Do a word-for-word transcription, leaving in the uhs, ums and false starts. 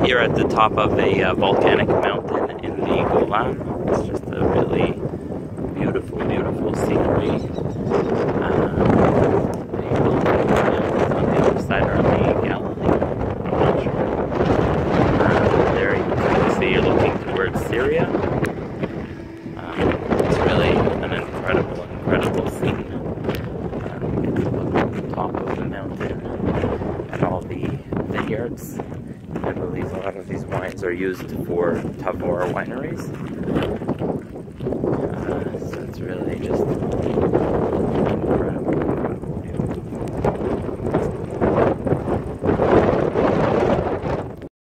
here at the top of a uh, volcanic mountain in the Golan. It's just a really beautiful, beautiful scenery. Um, the volcanic mountains on the other side are the Galilee. I'm not sure. Uh, there you can see you're looking towards Syria. Um, it's really an incredible, incredible scene. Um, you get to look at the top of the mountain and all the vineyards. I believe a lot of these wines are used for Tavor wineries.